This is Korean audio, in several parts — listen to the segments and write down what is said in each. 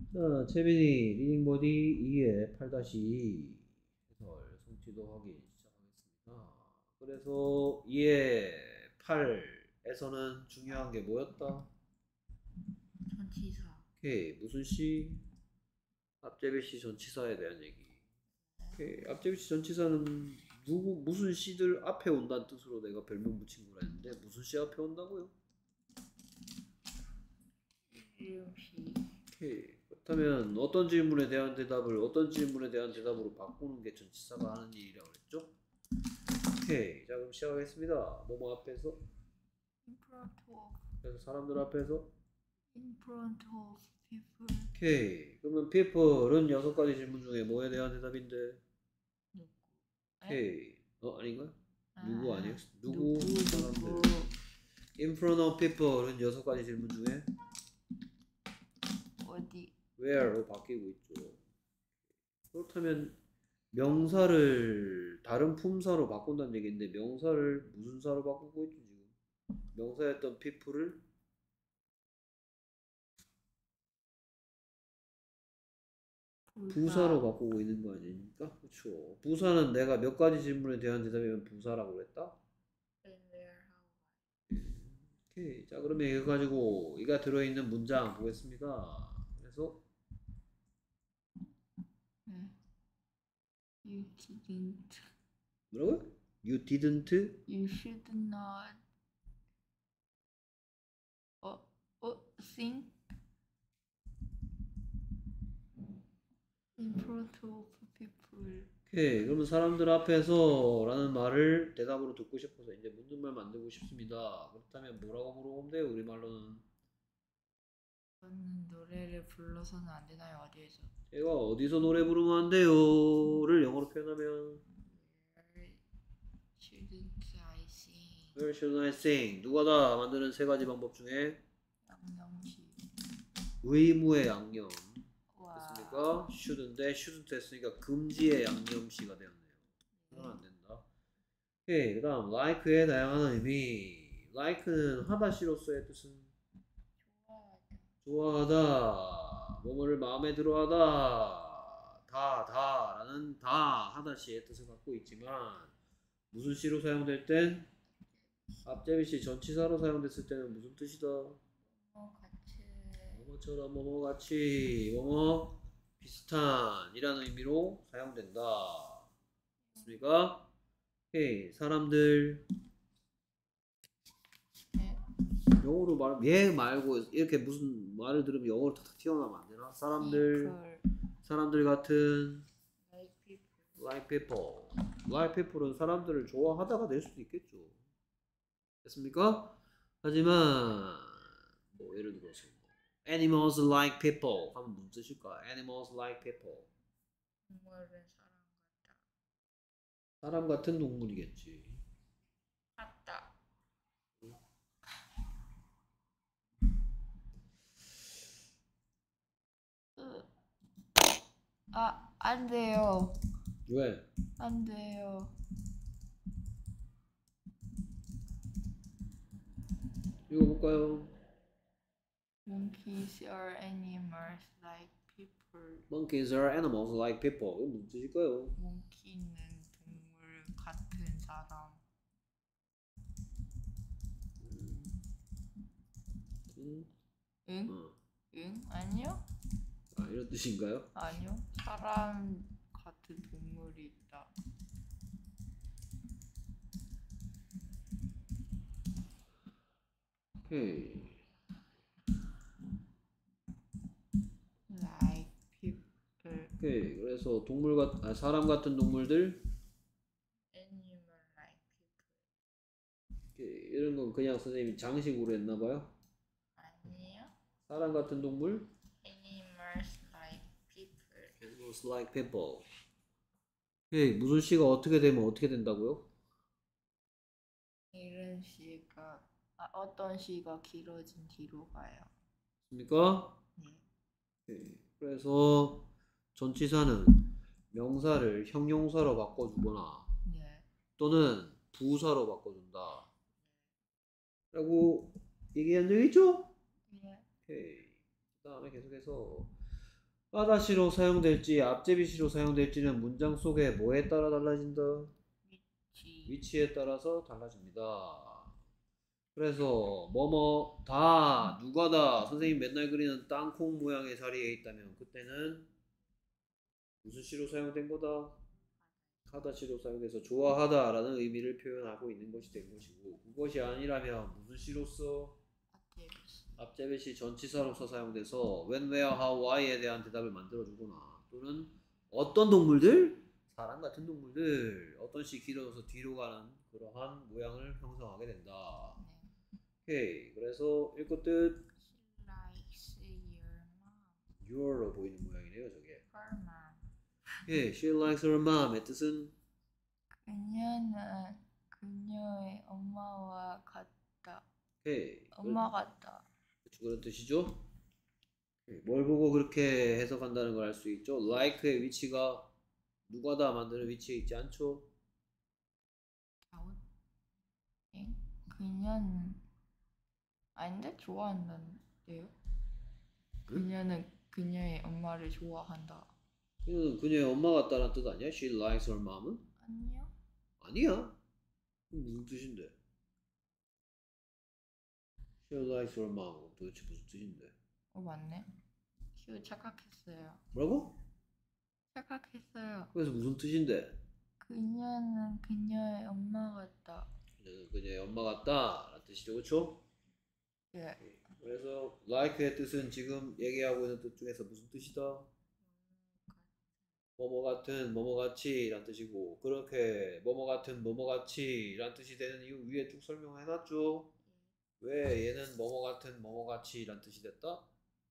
자, 채빈이 리딩 보디 2의 8-2 해설 성취도 확인 시작하겠습니다. 그래서 2의 8에서는 중요한 게 뭐였다? 전치사. 오케이, 무슨 시? 앞제비시 전치사에 대한 얘기. 오케이, 앞제비시 전치사는 무슨 시들 앞에 온다는 뜻으로 내가 별명 붙인 거라 했는데 무슨 시 앞에 온다고요? 이름시. 오케이. 그렇다면 어떤 질문에 대한 대답을 어떤 질문에 대한 대답으로 바꾸는 게 전치사가 하는 일이라고 그랬죠? 오케이. 자, 그럼 시작하겠습니다. 뭐뭐 앞에서 In front of. 그래서 사람들 앞에서 In front of people. 오케이. 그러면 people은 6가지 질문 중에 뭐에 대한 대답인데? 누구? 오케이. 아닌가? 누구 아니에요? 누구? 누구? 사람들. 누구? In front of people은 6가지 질문 중에 어디? where로 바뀌고 있죠. 그렇다면 명사를 다른 품사로 바꾼다는 얘기인데 명사를 무슨 사로 바꾸고 있죠 지금? 명사였던 people을 부사로 바꾸고 있는 거 아닙니까? 그렇죠. 부사는 내가 몇 가지 질문에 대한 대답이면 부사라고 그랬다? 오케이. 자, 그러면 이거 가지고 이가 들어있는 문장 보겠습니다. 그래서 You didn't. 뭐라고요? You didn't? You should not. Sing in front of people. 오케이. 그러면 사람들 앞에서 라는 말을 대답으로 듣고 싶어서 이제 묻는 말 만들고 싶습니다. 그렇다면 뭐라고 물어보면 돼요? 우리말로는 저는 노래를 불러서는 안 되나요? 어디에서? 제가 어디서 노래 부르면 안 돼요?를 영어로 표현하면 Where shouldn't I sing? Where should I sing? 누가 다 만드는 3가지 방법 중에 양념시. 의무의 양념 와. 됐습니까? should인데 shouldn't 했으니까 금지의 양념시가 되었네요. 그건 안 된다. 오케이. 그 다음 like의 다양한 의미. like는 하다시로서의 뜻은 좋아하다, 뭐뭐를 마음에 들어하다, 다라는 다 하다시의 뜻을 갖고 있지만 무슨 시로 사용될 땐 앞제비시 전치사로 사용됐을 때는 무슨 뜻이다? 같이. 뭐뭐처럼 뭐뭐같이 뭐뭐 비슷한 이라는 의미로 사용된다. 맞습니까? 오케이. 사람들 영어로 말하면 얘 말고 이렇게 무슨 말을 들으면 영어로 탁탁 튀어나오면 안 되나? 사람들 같은 like people은 사람들을 좋아하다가 될 수도 있겠죠. 됐습니까? 하지만 뭐 예를 들어서 animals like people 하면 무슨 뜻일까? animals like people 동물은 사람 같다. 사람 같은 동물이겠지. 같다. 안 돼요. 왜? 안 돼요. 읽어볼까요? Monkeys are animals like people. Monkeys are animals like people. 이거 무슨 뜻일까요? 몽키는 동물 같은 사람. 응? 응? 아니요? 아, 이런 뜻인가요? 아니요. 사람 같은 동물이 있다. 오케이. Like people. 오케이. 그래서 사람 같은 동물들 Animal like people. 오케이. 이런 건 그냥 선생님이 장식으로 했나봐요. 아니요. 사람 같은 동물 Animals like people. Animals like people. 오케이. 무슨 시가 어떻게 되면 어떻게 된다고요? 이런 시가 어떤 시가 길어진 뒤로 가요. 맞습니까? 네. 오케이. 그래서 전치사는 명사를 형용사로 바꿔주거나 네. 또는 부사로 바꿔준다 라고 얘기한 적 있죠? 네. 오케이. 그 다음에 계속해서 하다시로 사용될지 앞제비시로 사용될지는 문장 속에 뭐에 따라 달라진다? 위치. 위치에 따라서 달라집니다. 그래서 뭐뭐 다 누가 다 선생님 맨날 그리는 땅콩 모양의 자리에 있다면 그때는 무슨 시로 사용된 거다? 하다시로 사용돼서 좋아하다라는 의미를 표현하고 있는 것이 된 것이고 그것이 아니라면 무슨 시로서 앞제비시. 앞제베시 전치사로서 사용돼서 when, where, how, why에 대한 대답을 만들어주거나 또는 어떤 동물들? 사람 같은 동물들 어떤 시 길어져서 뒤로 가는 그러한 모양을 형성하게 된다. 네. 오케이. 그래서 읽고 뜻 She likes your mom. your로 보이는 모양이네요 저게. Her mom. 예, she likes her mom의 뜻은 그녀는 그녀의 엄마와 같다. 오케이. 엄마 같다. 그런 뜻이죠. 뭘 보고 그렇게 해석한다는 걸 알 수 있죠. like의 위치가 누가다 만드는 위치에 있지 않죠. 아웃. 엥? 그녀는 아닌데 좋아한다는데요? 그녀는 그녀의 엄마를 좋아한다. 그녀는 그녀의 엄마 같다는 뜻 아니야? She likes her mom은? 아니요. 아니야. 그럼 무슨 뜻인데? She likes her mom 도대체 무슨 뜻인데? 맞네. 휴 착각했어요. 뭐라고? 착각했어요. 그래서 무슨 뜻인데? 그녀는 그녀의 엄마 같다. 그녀는 그녀의 엄마 같다 라는 뜻이죠. 그쵸? 예. 그래서 like의 뜻은 지금 얘기하고 있는 뜻 중에서 무슨 뜻이다? 뭐뭐 같은 뭐뭐 같이 란 뜻이고 그렇게 뭐뭐 같은 뭐뭐 같이 란 뜻이 되는 이유 위에 쭉 설명해 놨죠. 왜 얘는 뭐뭐 같은 뭐뭐 같이 란 뜻이 됐다?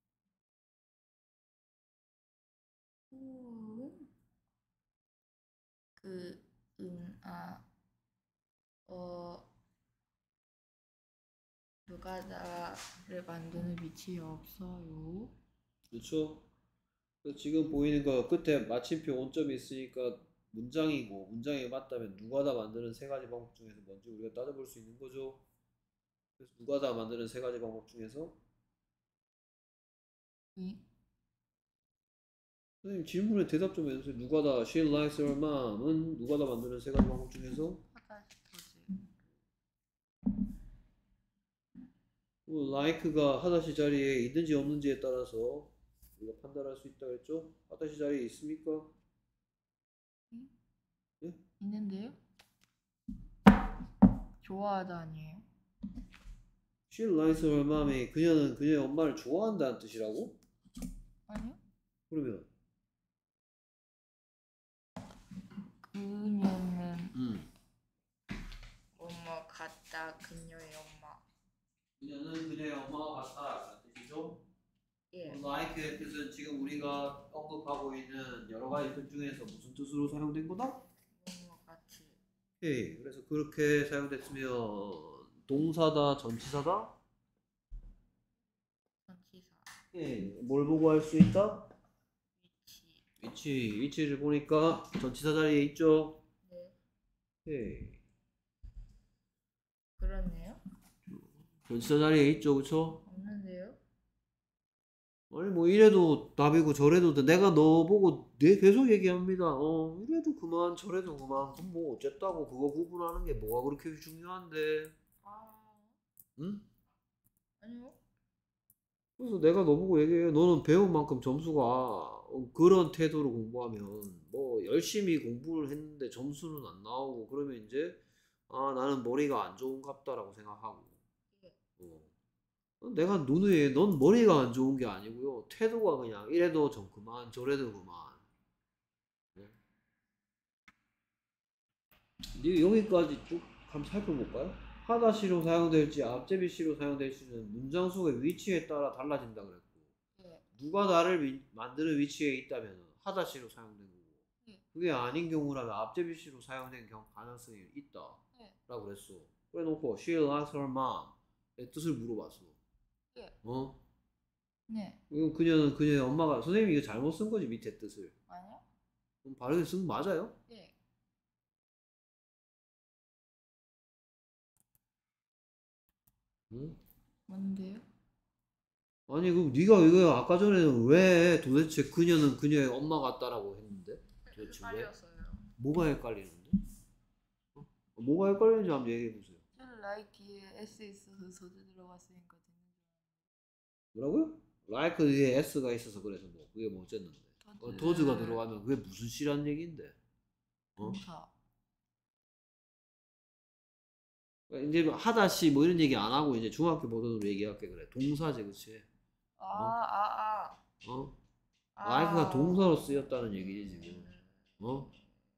누가 나를 만드는 위치에 없어요. 그렇죠? 그래서 지금 보이는 거 끝에 마침표 온점이 있으니까 문장이고 문장에 맞다면 누가 다 만드는 세 가지 방법 중에서 뭔지 우리가 따져볼 수 있는 거죠. 그래서 누가 다 만드는 세 가지 방법 중에서 응? 선생님 질문에 대답 좀 해주세요. 누가 다 she likes her mom은 누가 다 만드는 세 가지 방법 중에서 like가 하다시 자리에 있는지 없는지에 따라서 우리가 판단할 수 있다고 했죠? 하다시 자리에 있습니까? 응? 예? 있는데요? 좋아하다 아니에요? She likes her mom이 그녀는 그녀의 엄마를 좋아한다는 뜻이라고? 아니요? 그러면 그녀는 엄마 같다. 그녀의 엄마. 그녀는 그녀의 엄마와 같다라는 뜻이죠? 예. like의 뜻은 지금 우리가 언급하고 있는 여러 가지 뜻 중에서 무슨 뜻으로 사용된 거다? 엄마 같이. 예, 그래서 그렇게 사용됐으면 동사다, 전치사다? 전치사. 예, 뭘 보고 할 수 있다? 위치. 위치를 보니까 전치사 자리에 있죠? 네. 예, 그렇네요. 전치사 자리에 있죠, 그쵸? 없는데요? 아니 뭐 이래도 답이고 저래도 돼. 내가 너 보고 계속 얘기합니다. 이래도 그만 저래도 그만. 그럼 뭐 어쨌다고 그거 구분하는 게 뭐가 그렇게 중요한데? 응? 아니요. 그래서 내가 너 보고 얘기해. 너는 배운 만큼 점수가 그런 태도로 공부하면 뭐 열심히 공부를 했는데 점수는 안 나오고 그러면 이제 아 나는 머리가 안 좋은갑다라고 생각하고 내가 누누이 넌 머리가 안 좋은 게 아니고요 태도가 그냥 이래도 좀 그만 저래도 그만 네. 이제 여기까지 쭉 한번 살펴볼까요? 하다시로 사용될지 앞제비시로 사용될지는 문장 속의 위치에 따라 달라진다 그랬고 네. 누가 나를 만드는 위치에 있다면 하다시로 사용된 거고 네. 그게 아닌 경우라면 앞제비시로 사용된 가능성이 있다 네. 라고 그랬어. 그래 놓고 she likes her mom의 뜻을 물어봤어. 네. 네. 이건 그녀는 그녀의 엄마가 선생님이 이거 잘못 쓴 거지 밑에 뜻을. 아니요? 그럼 바르게 쓴 거 맞아요? 네. 응? 뭔데요? 아니 그럼 네가 이거 아까 전에는 왜 도대체 그녀는 그녀의 엄마 같다라고 했는데 도대체 왜? 헷갈렸어요. 뭐가 헷갈리는데? 어? 뭐가 헷갈리는지 한번 얘기해 보세요. like 뒤에 S 있어서 저도 들어갔으니까 되는 뭐라고요? like 뒤에 s가 있어서 그래서 뭐 그게 뭐 어쨌는데? 줄 도즈가 들어가면 그게 무슨 씨란 얘기인데? 어? 동사. 이제 뭐 하다시 뭐 이런 얘기 안 하고 이제 중학교 버전으로 얘기할게 그래. 동사지 그치? 어? 어? like가 동사로 쓰였다는 얘기지 지금. 어?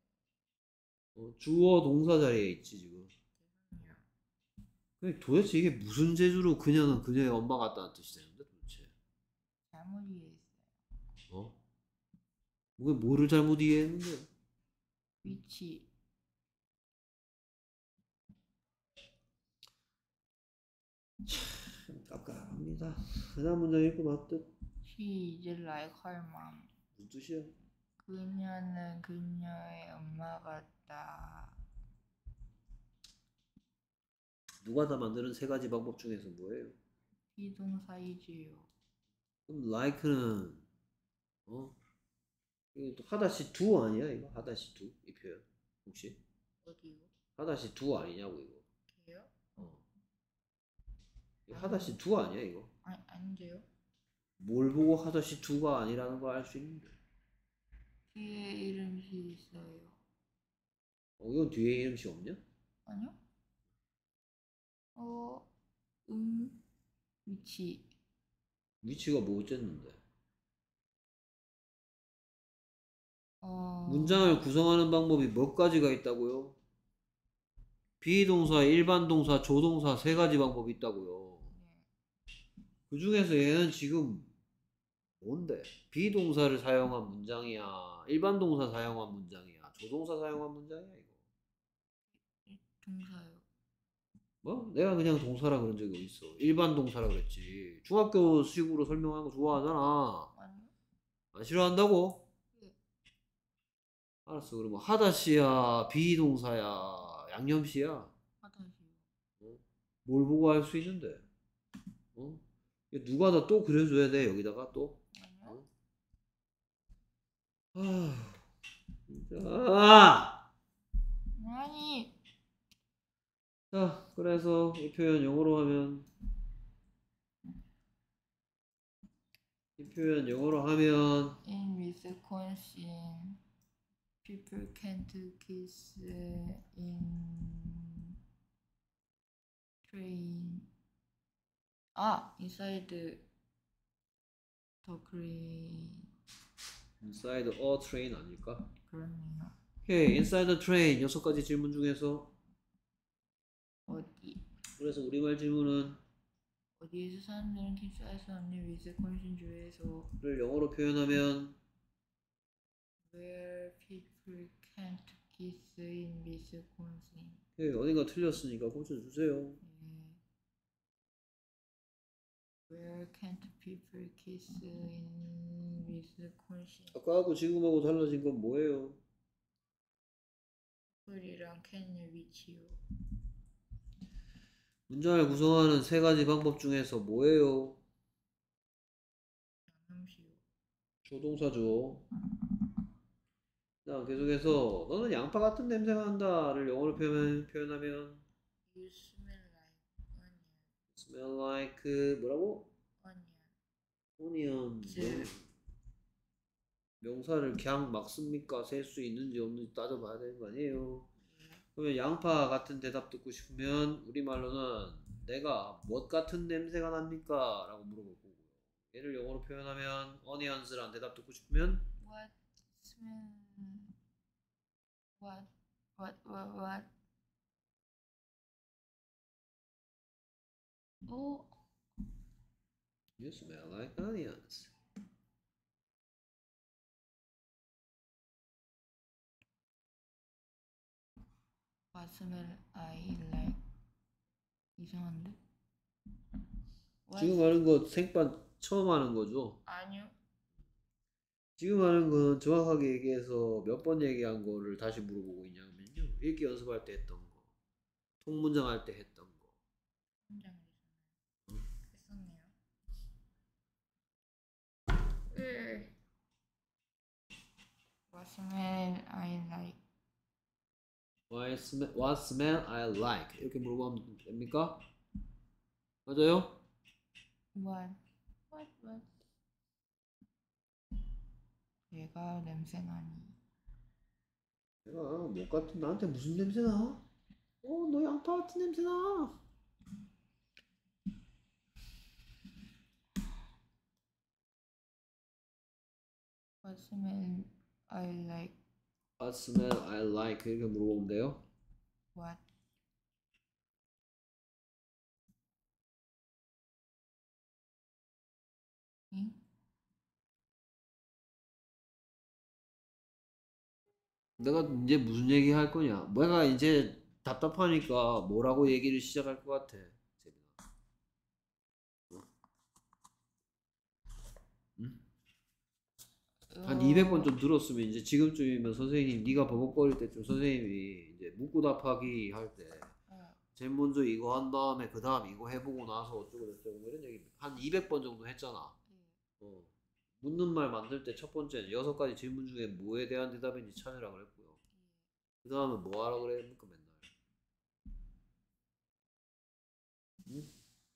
주어 동사 자리에 있지 지금. 근데 도대체 이게 무슨 재주로 그녀는 그녀의 엄마 같다는 뜻이 되는데 도대체? 잘못 이해했어요. 어? 뭐를 잘못 이해했는데? 위치. 깝깝합니다. 그다음 문장 읽고 봤듯. She is like her mom. 무슨 뜻이야? 그녀는 그녀의 엄마 같다. 누가 다 만드는 세 가지 방법 중에서 뭐예요? 비동사이지요. 그럼 like는 이거 또 하다시 두 아니야 이거? 하다시 두? 이 표현 혹시? 어디요? 하다시 두 아니냐고 이거? 걔요? 이거 하다시 두 아니야 이거? 아닌데요? 뭘 보고 하다시 두가 아니라는 걸 알 수 있는데? 뒤에 이름이 있어요. 이건 뒤에 이름이 없냐? 아니요? 위치. 위치가 뭐 어쨌는데? 문장을 구성하는 방법이 몇 가지가 있다고요? 비동사, 일반 동사, 조동사 세 가지 방법이 있다고요. 그 중에서 얘는 지금 뭔데? 비동사를 사용한 문장이야? 일반 동사 사용한 문장이야? 조동사 사용한 문장이야 이거? 동사요. 뭐? 내가 그냥 동사라 그런 적이 어딨어. 일반 동사라 그랬지. 중학교 식으로 설명하는 거 좋아하잖아. 아니요? 안 싫어한다고? 네. 알았어. 그러면 하다시야, 비동사야, 양념시야? 하다시요. 뭘 보고 할 수 있는데? 누가 다 또 그려줘야 돼 여기다가 또? 아니요? 진짜. 아니. 자, 그래서 이 표현 영어로 하면 In Wisconsin, people can't kiss in train. Inside the train. inside a train 아닐까? 그렇네요. 오케이, inside the train 6가지 질문 중에서 어디? 그래서 우리말 질문은 어디에서 사람들은 키스할 수 없는 위스콘신 주에서를 영어로 표현하면 Where people can't kiss in Wisconsin. 오케이, 어딘가 틀렸으니까 고쳐주세요. Where can't people kiss in Wisconsin? 아까하고 지금하고 달라진 건 뭐예요? apple이랑 can의 위치요. 문장을 구성하는 세 가지 방법 중에서 뭐예요? 양념시요. 조동사죠. 자, 계속해서 너는 양파 같은 냄새가 난다를 영어로 표현하면 You smell like onion. smell like 뭐라고? Onion. onion. 명사를 그냥 막 씁니까? 셀 수 있는지 없는지 따져봐야 되는 거 아니에요? 그러면 양파 같은 대답 듣고 싶으면 우리말로는 내가 무엇 같은 냄새가 납니까? 라고 물어볼 거고요. 얘를 영어로 표현하면 onions란 대답 듣고 싶으면 What smell? What? You smell like onions. What smell I like? 이상한데? 지금 하는 거 생판 처음 하는 거죠? 아니요. 지금 하는 건 정확하게 얘기해서 몇 번 얘기한 거를 다시 물어보고 있냐면요. 읽기 연습할 때 했던 거, 통문장 할 때 했던 거. 문장이잖아요. 했었네요. What smell I like? What smell I like? 이렇게 물어보면 됩니까? 맞아요? What? 얘가 냄새 나니? 내가 목 같은 나한테 무슨 냄새 나? 너 양파 같은 냄새 나. What smell I like? What smell I like? 이렇게 물어보면 돼요. What? 응? 내가 이제 무슨 얘기 할 거냐? 내가 이제 답답하니까 뭐라고 얘기를 시작할 것 같아. 재민아. 응? 한 200번 좀 들었으면 이제 지금쯤이면 선생님 네가 버벅거릴 때쯤 선생님이 이제 묻고 답하기 할 때 제일 먼저 이거 한 다음에 그 다음 이거 해보고 나서 어쩌고 저쩌고 뭐 이런 얘기 한 200번 정도 했잖아. 묻는 말 만들 때 첫 번째는 6가지 질문 중에 뭐에 대한 대답인지 찾으라 그랬고요. 그 다음에 뭐 하라 그랬습니까 맨날. 응?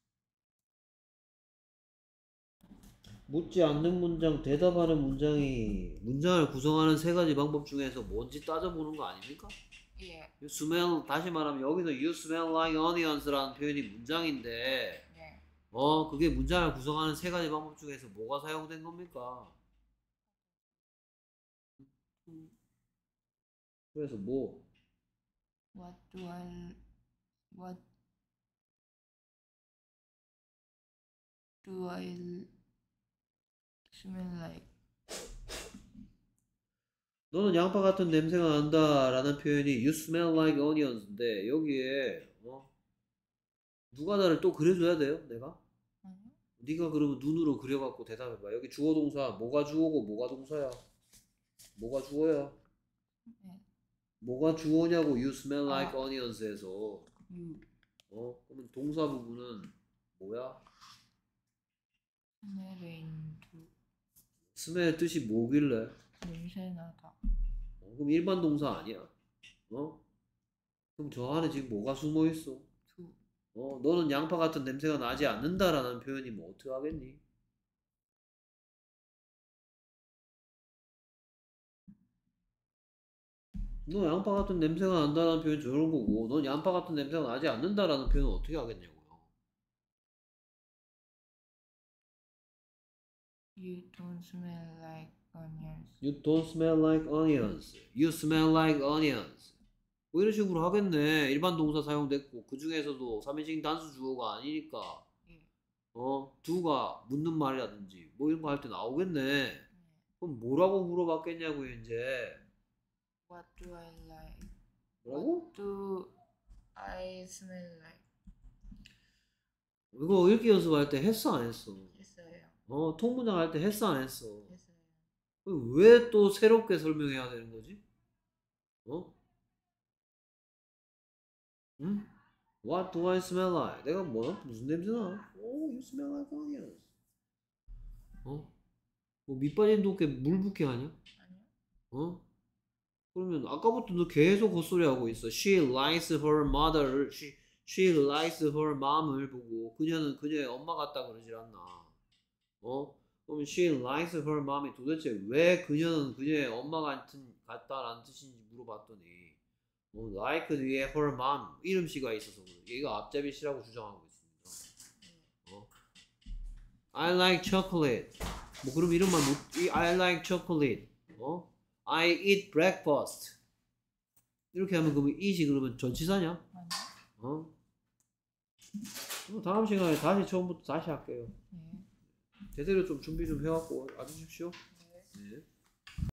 묻지 않는 문장, 대답하는 문장이 문장을 구성하는 3가지 방법 중에서 뭔지 따져보는 거 아닙니까? 예. You smell, 다시 말하면 여기서 you smell like onions라는 표현이 문장인데 네. 그게 문장을 구성하는 3가지 방법 중에서 뭐가 사용된 겁니까? 그래서 뭐? What do I smell like? 너는 양파 같은 냄새가 난다 라는 표현이 you smell like onions인데 여기에 누가 나를 또 그려줘야 돼요? 내가? 아니요. 네가 그러면 눈으로 그려갖고 대답해봐. 여기 주어 동사 뭐가 주어고 뭐가 동사야? 뭐가 주어야? 네. 뭐가 주어냐고 you smell like onions에서 You. 그러면 동사 부분은 뭐야? smell에 있는 두. smell 뜻이 뭐길래? 냄새 나다. 그럼 일반 동사 아니야? 그럼 저 안에 지금 뭐가 숨어 있어? 두. 너는 양파 같은 냄새가 나지 않는다라는 표현이 뭐 어떻게 하겠니? 너 양파 같은 냄새가 난다는 표현 저런 거고 넌 양파 같은 냄새가 나지 않는다라는 표현은 어떻게 하겠냐고요. You don't smell like onions. You don't smell like onions. You smell like onions. 뭐 이런 식으로 하겠네. 일반 동사 사용됐고 그 중에서도 3인칭 단수 주어가 아니니까 예. do가 묻는 말이라든지 뭐 이런 거 할 때 나오겠네. 그럼 뭐라고 물어봤겠냐고요 이제. What do I like? 뭐라고? What do I smell like? 이거 읽기 연습할 때 했어 안 했어? 했어요. 통문장 할 때 했어 안 했어? 했어요. 왜 또 새롭게 설명해야 되는 거지? 응? What do I smell like? 내가 무슨 냄새나? You smell like onions. 뭐 밑빠진 독에 물 붓기 아니야? 아니요. 그러면 아까부터 너 계속 헛소리 하고 있어. She likes her mother. She likes her mom을 보고 그녀는 그녀의 엄마 같다 그러질 않나? 그럼 she likes her mom이 도대체 왜 그녀는 그녀의 엄마 같다라는 뜻인지 물어봤더니 like 뒤에 her mom 이름씨가 있어서 얘가 앞잡이시라고 주장하고 있습니다. I like chocolate. 뭐 그럼 이름만 I like chocolate. I eat breakfast. 이렇게 하면 그러면 eat이 그러면 전치사냐? 아니요. 다음 시간에 다시 처음부터 다시 할게요. 네. 제대로 좀 준비 좀 해갖고 와주십시오.